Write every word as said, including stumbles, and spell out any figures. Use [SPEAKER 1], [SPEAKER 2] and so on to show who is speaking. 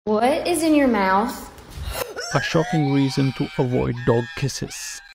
[SPEAKER 1] What is in your mouth?
[SPEAKER 2] A shocking reason to avoid dog kisses.